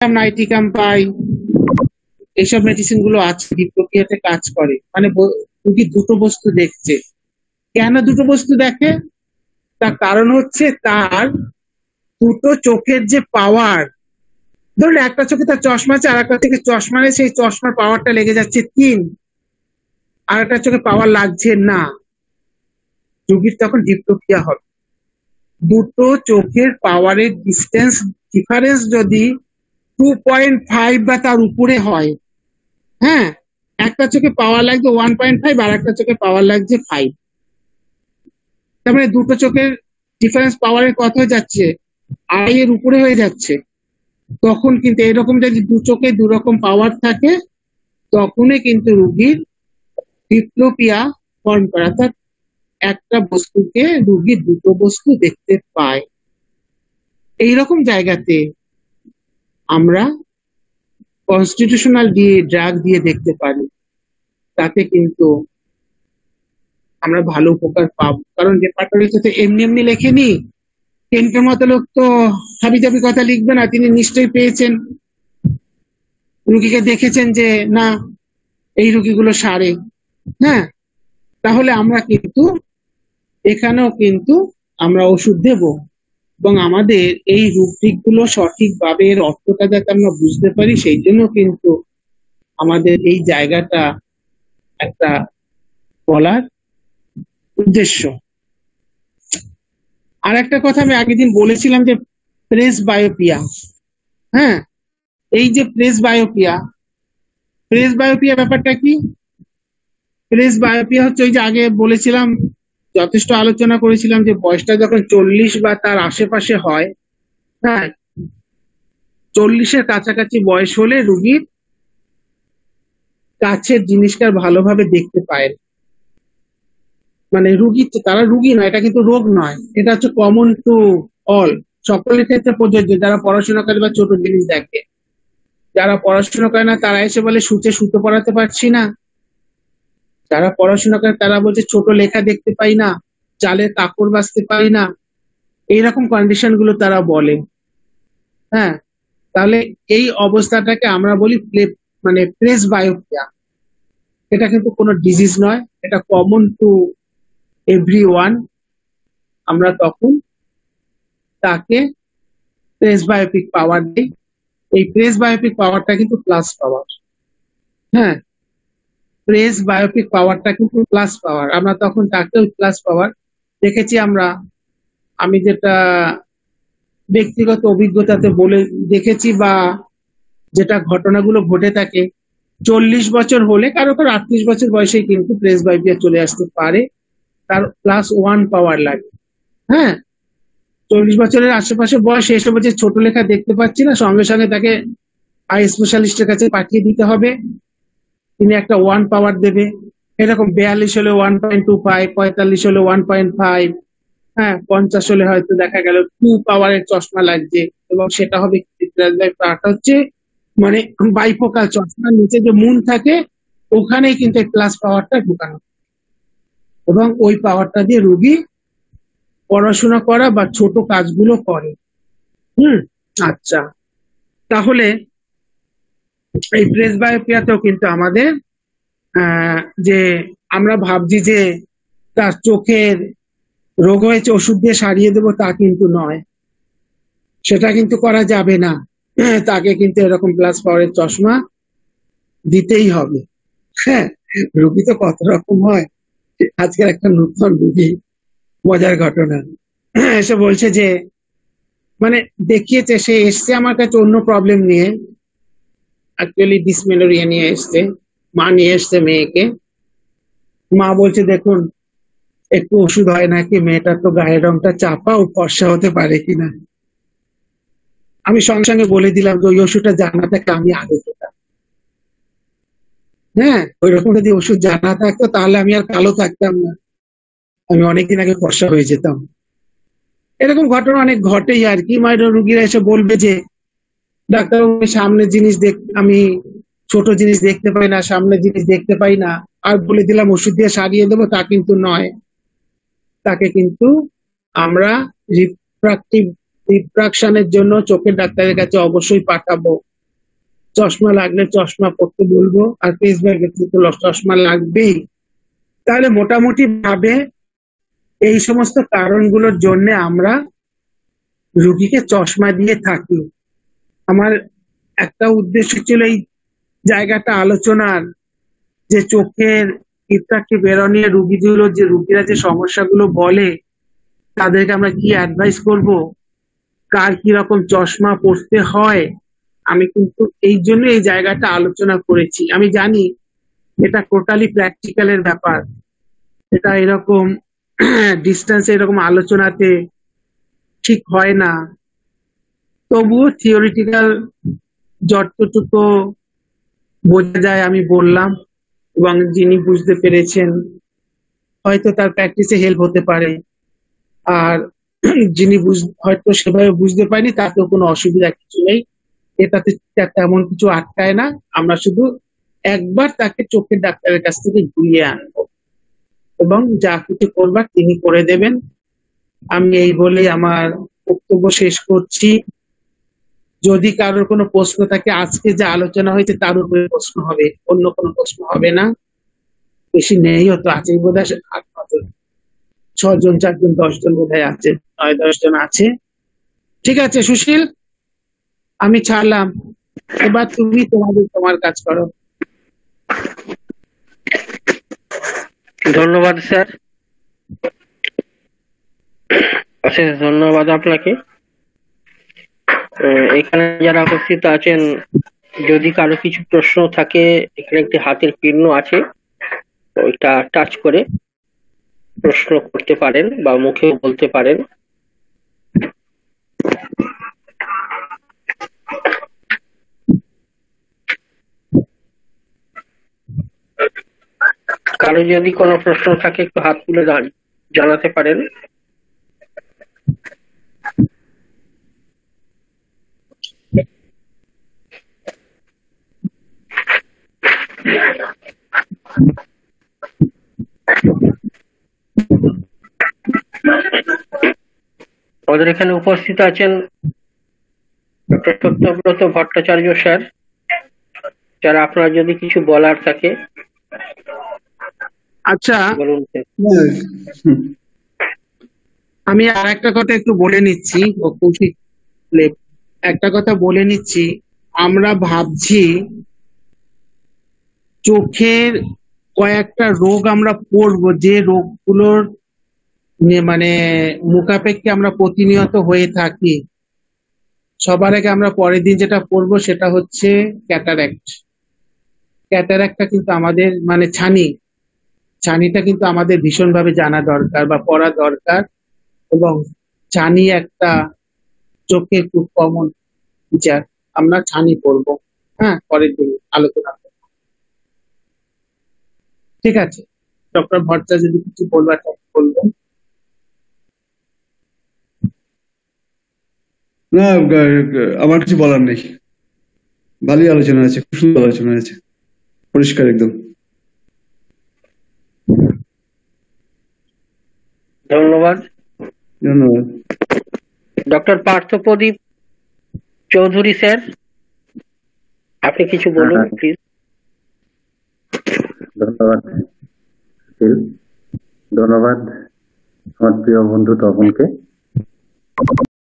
নাইটিকাম পাই, এইসব মেডিসিন গুলো আছে ডিপ্টোপিয়াতে কাজ করে। মানে রোগী দুটো বস্তু দেখছে। কেন দুটো বস্তু দেখে? তার কারণ হচ্ছে তার দুটো চোখের যে পাওয়ার, ধরুন একটা চোখে তার চশমা আছে, আর একটা থেকে চশমা নেই, সেই চশমার পাওয়ারটা লেগে যাচ্ছে 3, আর একটা চোখে পাওয়ার লাগছে না, রোগীর তখন ডিপ্টোপিয়া হবে। দুটো চোখের পাওয়ারের ডিফারেন্স যদি 2.5 বা তার উপরে হয়, হ্যাঁ, একটা চোখে পাওয়ার লাগছে 1.5 আর একটা চোখে পাওয়ার লাগছে 5, তার মানে দুটো চোখের ডিফারেন্স পাওয়ারের কত হয়ে যাচ্ছে, আড়াই এর উপরে হয়ে যাচ্ছে। তখন কিন্তু এরকম যদি দু চোখে দু রকম পাওয়ার থাকে, তখনই কিন্তু রোগীর ডিপ্টোপিয়া ফর্ম করা, অর্থাৎ একটা বস্তুকে রোগী দুটো বস্তু দেখতে পায়। এইরকম জায়গাতে আমরা কনস্টিটিউশনাল ড্রাগ দিয়ে দেখতে পারি, তাতে কিন্তু আমরা ভালো উপকার পাবো। কারণ রেপার্টরিতে তো এমনি এমনি লেখেনি, কেন্টের মতো লোক তো হাবি জাবি কথা লিখবে না, তিনি নিশ্চয়ই পেয়েছেন, রুগীকে দেখেছেন যে না এই রুগীগুলো সারে। হ্যাঁ, তাহলে আমরা কিন্তু এখানেও কিন্তু আমরা ওষুধ দেব, এবং আমাদের এই রূপদিক গুলো সঠিকভাবে এর অর্থটা যাতে আমরা বুঝতে পারি, সেই জন্য কিন্তু আমাদের এই জায়গাটা একটা বলার উদ্দেশ্য। আর একটা কথা আমি আগের দিন বলেছিলাম যে প্রেস বায়োপিয়া। হ্যাঁ, এই যে প্রেস বায়োপিয়া ব্যাপারটা কি? প্রেস বায়োপিয়া হচ্ছে ওই যে আগে বলেছিলাম, যথেষ্ট আলোচনা করেছিলাম যে বয়সটা যখন 40 বা তার আশেপাশে হয়, হ্যাঁ, 40-এর কাছাকাছি বয়স হলে রুগীর কাছের জিনিসটা ভালোভাবে দেখতে পায়। মানে রুগী, তারা রুগী নয়, এটা কিন্তু রোগ নয়, এটা হচ্ছে কমন টু অল, সকলের ক্ষেত্রে প্রযোজ্য। যারা পড়াশোনা করে বা ছোট জিনিস দেখে, যারা পড়াশোনা করে না তারা এসে বলে সূচে সুতো পড়াতে পারছি না, যারা পড়াশোনা করে তারা বলছে ছোট লেখা দেখতে পাই না, চালের কাপড় বাঁচতে পারি না, এইরকম কন্ডিশন গুলো তারা বলে। হ্যাঁ, তাহলে এই অবস্থাটাকে আমরা বলি মানে প্রেস বায়োপিয়া। এটা কিন্তু কোনো ডিজিজ নয়, এটা কমন টু এভরিওয়ান। আমরা তখন তাকে প্রেস বায়োপিক পাওয়ার দিই। এই প্রেস বায়োপিক পাওয়ারটা কিন্তু প্লাস পাওয়ার। হ্যাঁ, প্রেস বায়োপিক পাওয়ারটা কিন্তু প্লাস পাওয়ার, আমরা তখন তাকে ওই প্লাস পাওয়ার দেখেছি। আমি যেটা ব্যক্তিগত অভিজ্ঞতাতে বলে দেখেছি, বা যেটা ঘটনাগুলো ঘটে থাকে, 40 বছর হলে কারো 38 বছর বয়সে কিন্তু প্রেস বায়োপিয়া চলে আসতে পারে, তার +1 পাওয়ার লাগে। হ্যাঁ, 40 বছরের আশেপাশে বয়স, এসে বলছে ছোট লেখা দেখতে পাচ্ছি না, সঙ্গে সঙ্গে তাকে আই স্পেশালিস্টের কাছে পাঠিয়ে দিতে হবে, তিনি একটা 1 পাওয়ার দেবে। এরকম 42 হলে 1.25, 45 হলে 1.5, হ্যাঁ, 50 হলে হয়তো দেখা গেল 2 পাওয়ারের চশমা লাগছে, এবং সেটা হবে হচ্ছে মানে বাইফোকাল চশমার নিচে যে মুন থাকে, ওখানেই কিন্তু এই প্লাস পাওয়ারটা ঢুকানো, এবং ওই পাওয়ারটা দিয়ে রুগী পড়াশোনা করা বা ছোট কাজগুলো করে। আচ্ছা, তাহলে এই প্রেস বায়োপিয়াতেও কিন্তু আমাদের যে আমরা ভাবছি যে তার চোখের রোগ হয়েছে ওষুধ দিয়ে সারিয়ে দেবো, তা কিন্তু নয়, সেটা কিন্তু করা যাবে না। তাকে কিন্তু এরকম প্লাস পাওয়ারের চশমা দিতেই হবে। হ্যাঁ, রুগী তো কত রকম হয়। আজকের একটা নতুন রুগী, মজার ঘটনা, এসে বলছে যে মানে দেখিয়েছে, সে এসছে আমার কাছে অন্য প্রবলেম নিয়ে, অ্যাকচুয়ালি ডিসমেনোরিয়া নিয়ে এসছে, মা নিয়ে এসছে মেয়েকে। মা বলছে দেখুন একটু ওষুধ হয় নাকি, মেয়েটার তো গায়ের রংটা চাপা, ও ফর্সা হতে পারে কিনা। আমি সঙ্গে সঙ্গে বলে দিলাম যে ওই ওষুধটা জানা থাকে আমি আগে খেতাম। হ্যাঁ, ওই রকম যদি ওষুধ জানা থাকতো তাহলে আমি আর কালো থাকতাম না, আমি অনেকদিন আগে ফর্সা হয়ে যেতাম। এরকম ঘটনা অনেক ঘটেই আর কি। মায়ের রুগীরা এসে বলবে যে ডাক্তার সামনের জিনিস আমি ছোট জিনিস দেখতে পাই না, সামনের জিনিস দেখতে পাই না, আর বলে দিলাম ওষুধ দিয়ে সারিয়ে দেবো, তা কিন্তু নয়। তাকে কিন্তু আমরা রিফ্রাকশনের জন্য চোখের ডাক্তারের কাছে অবশ্যই পাঠাবো। চশমা লাগলে চশমা পড়তে বলবো, আর পেস ব্যাগের তো চশমা লাগবেই। তাহলে মোটামুটি ভাবে এই সমস্ত কারণগুলোর জন্য আমরা রুগীকে চশমা দিয়ে থাকি। আমার একটা উদ্দেশ্য ছিল এই জায়গাটা আলোচনার, যে চোখের ইফেক্টে বেরোনিয়ে রুগীগুলো, যে রুগীরা যে সমস্যাগুলো বলে তাদেরকে আমরা কি অ্যাডভাইস করব, কার কি রকম চশমা পড়তে হয়। আমি কিন্তু এই জন্য এই জায়গাটা আলোচনা করেছি। আমি জানি এটা টোটালি প্র্যাকটিক্যালের ব্যাপার, এটা এরকম ডিস্টেন্স এরকম আলোচনাতে ঠিক হয় না। তবুও থিওরিটিক্যাল যতটুকু বোঝা যায় আমি বললাম, এবং যিনি বুঝতে পেরেছেন হয়তো তার প্র্যাকটিসে হেল্প হতে পারে। আর যিনি হয়তো সেভাবে বুঝতে পারেনি তাতেও কোনো অসুবিধা কিছু নেই, এটাতে তেমন কিছু আটকায় না। আমরা শুধু একবার তাকে চোখের ডাক্তারের কাছ থেকে ঘুরিয়ে আনবো, এবং যা কিছু করবার তিনি করে দেবেন। আমি এই বলেই আমার বক্তব্য শেষ করছি। যদি কারোর কোনো প্রশ্ন থাকে, আজকে যে আলোচনা হয়েছে তার উপরে প্রশ্ন হবে, অন্য কোনো প্রশ্ন হবে না। বেশি নেই, হতো আছে বোধ হয় 8-9 জন, 6 জন 4 জন 10 জন বোধ হয় আছে, 9-10 জন আছে। ঠিক আছে সুশীল, আমি ছাড়লাম, এবার তুমি তোমার কাজ করো। ধন্যবাদ স্যার, অশেষ ধন্যবাদ আপনাকে। এখানে যারা উপস্থিত আছেন, যদি কারো কিছু প্রশ্ন থাকে, এখানে একটি হাতের চিহ্ন আছে, ওইটা টাচ করে প্রশ্ন করতে পারেন বা মুখে বলতে পারেন। কারো যদি কোনো প্রশ্ন থাকে একটু হাত তুলে জানাতে পারেন। আমাদের এখানে উপস্থিত আছেন ডক্টর সত্যব্রত ভট্টাচার্য স্যার, যারা আপনার যদি কিছু বলার থাকে। আচ্ছা, বলুন। আমি আর একটা কথা একটু বলে নিচ্ছি, ও কৌশিক, একটা কথা বলে নিচ্ছি। আমরা ভাবছি চোখের কয়েকটা রোগ আমরা পড়বো, যে রোগগুলোর মানে মুখাপেক্ষে আমরা প্রতিনিয়ত হয়ে থাকি। সবার আগে আমরা পরের দিন যেটা পড়বো সেটা হচ্ছে ক্যাটারাক্ট। ক্যাটারাক্টটা কিন্তু আমাদের মানে ছানিটা কিন্তু আমাদের ভীষণভাবে জানা দরকার বা পড়া দরকার। এবং ছানি একটা চোখের খুব কমন ফিচার, আমরা ছানি পড়বো। হ্যাঁ, পরের দিন আলোচনা করবো। ঠিক আছে, ডক্টর ভট্টাচার্য যদি কিছু বলবার থাকে বলবেন। না, আমার কিছু বলার নেই। ভালোই আলোচনা আছে, খুব সুন্দর আলোচনা আছে, পরিষ্কার একদম। ধন্যবাদ। ধন্যবাদ। ডক্টর পার্থপ্রদীপ চৌধুরী স্যার, আপনি কিছু বলুন প্লিজ। ধন্যবাদ সুশীল, ধন্যবাদ আমার প্রিয় বন্ধু তপনকে।